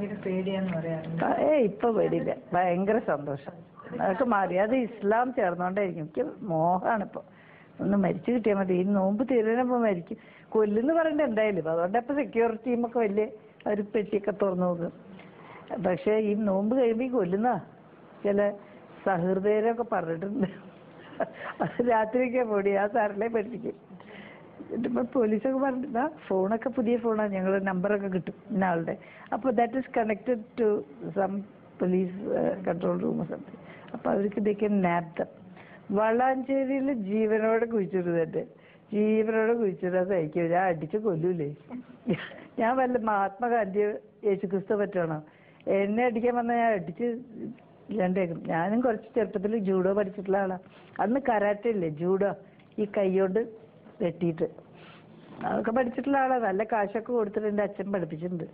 ഇപ്പൊ പേടിയില്ല, ഭയങ്കര സന്തോഷം. അതൊക്കെ മാറി. അത് ഇസ്ലാം ചേർന്നോണ്ടായിരിക്കും. എനിക്ക് മോഹമാണ് ഇപ്പൊ. ഒന്ന് മരിച്ചു കിട്ടിയാൽ മതി. ഈ നോമ്പ് തീരുന്നപ്പോ മരിക്കും. കൊല്ലുന്ന് പറയണ്ട എന്തായാലും. അതുകൊണ്ടപ്പോ സെക്യൂരിറ്റി ടീമൊക്കെ വലിയ ഒരു പെട്ടിയൊക്കെ തുറന്നു നോക്കും. പക്ഷെ ഈ നോമ്പ് കഴിയുമ്പോ ഈ കൊല്ലുന്ന ചില സഹൃദയരൊക്കെ പറഞ്ഞിട്ടുണ്ട്. അത് രാത്രിയൊക്കെ പൊടി ആ സാറിനെ പഠിപ്പിക്കും. ഇപ്പൊ പോലീസൊക്കെ പറഞ്ഞിട്ടുണ്ടാ ഫോണൊക്കെ പുതിയ ഫോണാണ്, ഞങ്ങൾ നമ്പറൊക്കെ കിട്ടും ഇന്ന ആളുടെ. അപ്പോൾ that is connected to some police control room something. അപ്പൊ അവർക്ക് ഇതൊക്കെ നാപ്തം. വളാഞ്ചേരിയിൽ ജീവനോടെ കുഴിച്ചിടുന്നുണ്ട്. ജീവനോടെ കുഴിച്ചിടാൻ സഹിക്കും. ഞാൻ അടിച്ച് കൊല്ലൂലേ. ഞാൻ വല്ല മഹാത്മാഗാന്ധി യേശുക്രിസ്തു പറ്റണോ? എന്നെ അടിക്കാൻ വന്നാൽ ഞാൻ അടിച്ച് ഇല്ലാണ്ടേക്കും. ഞാനും കുറച്ച് ചെറുപ്പത്തിൽ ജൂഡോ പഠിച്ചിട്ടുള്ള ആളാണ്. അന്ന് കരാട്ടെ ഇല്ലേ, ജൂഡോ, ഈ കൈയോണ്ട് വെട്ടിയിട്ട് അതൊക്കെ പഠിച്ചിട്ടുള്ള ആളാണ്. നല്ല കാശൊക്കെ കൊടുത്തിട്ട് എൻ്റെ അച്ഛൻ പഠിപ്പിച്ചിട്ടുണ്ട്.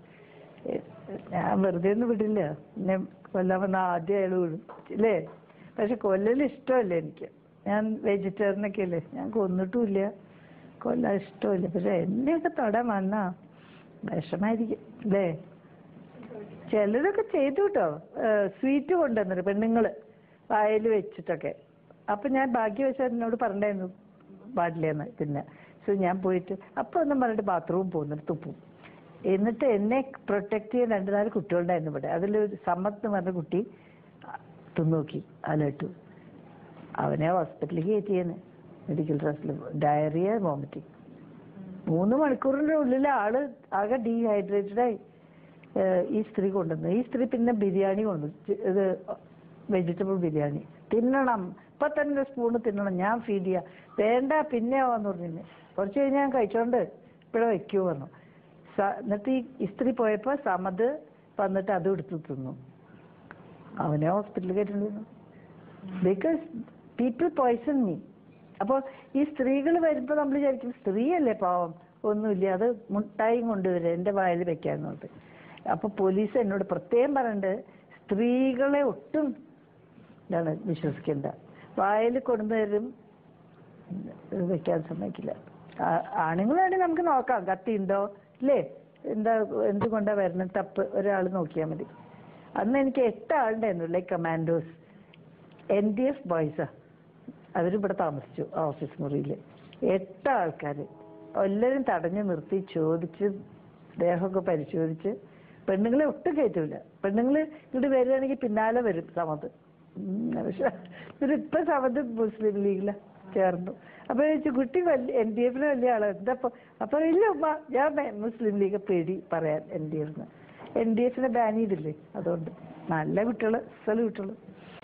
ഞാൻ വെറുതെ ഒന്നും വിടില്ല. എന്നെ കൊല്ലാൻ വന്ന ആദ്യം അയാൾ വിടും ഇല്ലേ. പക്ഷെ കൊല്ലൽ ഇഷ്ടമല്ല എനിക്ക്. ഞാൻ വെജിറ്റേറിയനൊക്കെ അല്ലേ, ഞാൻ കൊന്നിട്ടുമില്ല, കൊല്ലാൻ ഇഷ്ടമില്ല. പക്ഷെ എന്നെയൊക്കെ തൊടാൻ വന്നാ വിഷമായിരിക്കും അല്ലേ. ചിലരൊക്കെ ചെയ്തു കേട്ടോ. സ്വീറ്റ് കൊണ്ടുവന്നിട്ട് പെണ്ണുങ്ങള് വായിൽ വെച്ചിട്ടൊക്കെ. അപ്പൊ ഞാൻ ഭാഗ്യവശാൽ എന്നോട് പറഞ്ഞിരുന്നു പാടില്ലെന്ന്. പിന്നെ സോ ഞാൻ പോയിട്ട് അപ്പൊ ഒന്നും പറഞ്ഞിട്ട് ബാത്റൂമിൽ പോകുന്നിട്ട് തുപ്പും. എന്നിട്ട് എന്നെ പ്രൊട്ടക്ട് ചെയ്യാൻ 2-4 കുട്ടികളുണ്ടായിരുന്നു ഇവിടെ. അതിലൊരു സമ്മത്ത് എന്ന് പറഞ്ഞ കുട്ടി തിന്നോക്കി അലട്ടു. അവനെ ഹോസ്പിറ്റലിൽ കയറ്റിയെന്ന്, മെഡിക്കൽ ട്രസ്റ്റിൽ. Diarrhoea, vomiting. 3 മണിക്കൂറിൻ്റെ ഉള്ളിൽ ആള് ആകെ ഡീഹൈഡ്രേറ്റഡായി. ഈ സ്ത്രീ കൊണ്ടുവന്നു. ഈ സ്ത്രീ പിന്നെ ബിരിയാണി കൊണ്ടുവന്നു. ഇത് വെജിറ്റബിൾ ബിരിയാണി. തിന്നണം, ഇപ്പൊ തന്നെ സ്പൂണ് തിന്നണം, ഞാൻ ഫീഡ് ചെയ്യാം. വേണ്ട പിന്നെ ആവാന്ന് പറഞ്ഞു. കുറച്ച് കഴിഞ്ഞ് ഞാൻ കഴിച്ചോണ്ട് ഇപ്പോഴേ വയ്ക്കൂ പറഞ്ഞു. എന്നിട്ട് ഈ സ്ത്രീ പോയപ്പോ സമത് വന്നിട്ട് അതും എടുത്ത് തിന്നു. അവനെ ഹോസ്പിറ്റലിൽ കയറ്റിയിരുന്നു. Because people poison me. അപ്പോൾ ഈ സ്ത്രീകൾ വരുമ്പോൾ നമ്മൾ വിചാരിക്കും സ്ത്രീയല്ലേ പാവം, ഒന്നുമില്ല, അത് മുട്ടായും കൊണ്ടുവരും എൻ്റെ വായിൽ വെക്കാന്നുണ്ട്. അപ്പൊ പോലീസ് എന്നോട് പ്രത്യേകം പറഞ്ഞിട്ട് സ്ത്രീകളെ ഒട്ടും എന്താണ് വിശ്വസിക്കണ്ട, വായിൽ കൊണ്ടുവരും വെക്കാൻ സമ്മതിക്കില്ല. ആണുങ്ങളാണെങ്കിൽ നമുക്ക് നോക്കാം, കത്തി ഉണ്ടോ ഇല്ലേ, എന്താ എന്തുകൊണ്ടാ വരുന്നത്, തപ്പ് ഒരാൾ നോക്കിയാൽ മതി. അന്ന് എനിക്ക് 8 ആളുണ്ടായിരുന്നു, ലൈക്ക് കമാൻഡോസ്, NDF ബോയ്സാ. അവരിവിടെ താമസിച്ചു ഓഫീസ് മുറിയിൽ. 8 ആൾക്കാർ എല്ലാവരും തടഞ്ഞു നിർത്തി ചോദിച്ച് ദേഹമൊക്കെ പരിശോധിച്ച്. പെണ്ണുങ്ങളെ ഒട്ടും കയറ്റൂല. പെണ്ണുങ്ങൾ ഇങ്ങോട്ട് വരികയാണെങ്കിൽ പിന്നാലെ വരും സമത്. പക്ഷെ ഇപ്പൊ സമത് മുസ്ലിം ലീഗില ചേർന്നു. അപ്പൊ ചോദിച്ചു കുട്ടി NDF വലിയ ആളാണ് എന്താ. അപ്പൊ ഇല്ല ഉമ്മ, ഞാൻ മുസ്ലിം ലീഗ് പേടി പറയാൻ NDF-ന് ബാൻ ചെയ്തില്ലേ, അതുകൊണ്ട്. നല്ല കുട്ടികള്, സ്ഥല കുട്ടികള്.